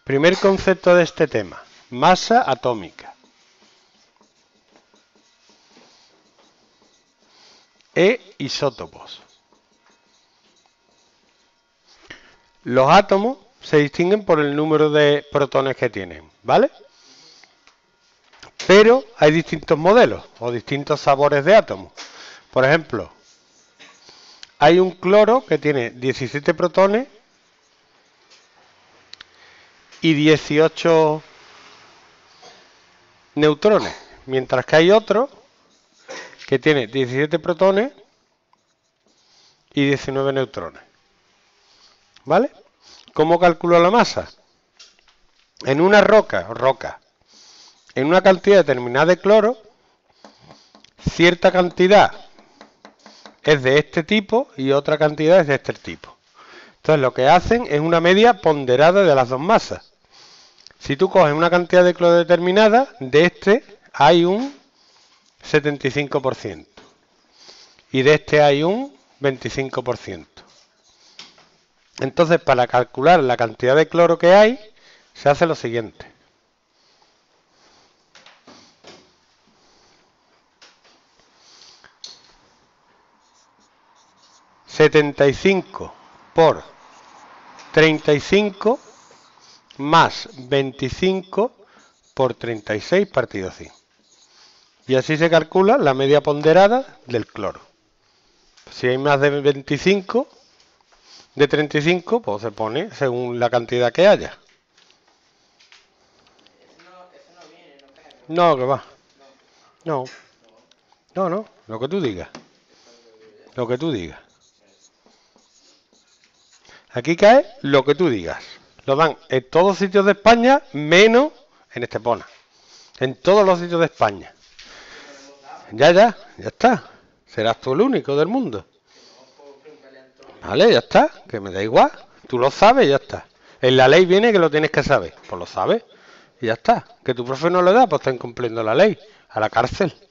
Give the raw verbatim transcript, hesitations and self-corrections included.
Primer concepto de este tema, masa atómica. E isótopos. Los átomos se distinguen por el número de protones que tienen, ¿vale? Pero hay distintos modelos o distintos sabores de átomos. Por ejemplo, hay un cloro que tiene diecisiete protones y dieciocho neutrones, mientras que hay otro que tiene diecisiete protones y diecinueve neutrones. ¿Vale? ¿Cómo calculo la masa? En una roca, roca, en una cantidad determinada de cloro, cierta cantidad es de este tipo y otra cantidad es de este tipo. Entonces lo que hacen es una media ponderada de las dos masas. Si tú coges una cantidad de cloro determinada, de este hay un setenta y cinco por ciento y de este hay un veinticinco por ciento. Entonces, para calcular la cantidad de cloro que hay, se hace lo siguiente. setenta y cinco por treinta y cinco más veinticinco por treinta y seis partido cien. Y así se calcula la media ponderada del cloro. Si hay más de veinticinco, de treinta y cinco, pues se pone según la cantidad que haya. No, que va. No. No, no. Lo que tú digas. Lo que tú digas. Aquí cae lo que tú digas. Lo dan en todos los sitios de España, menos en Estepona. En todos los sitios de España. Ya, ya, ya está. Serás tú el único del mundo. Vale, ya está. Que me da igual. Tú lo sabes, ya está. En la ley viene que lo tienes que saber. Pues lo sabes. Y ya está. Que tu profe no lo da, pues está incumpliendo la ley. A la cárcel.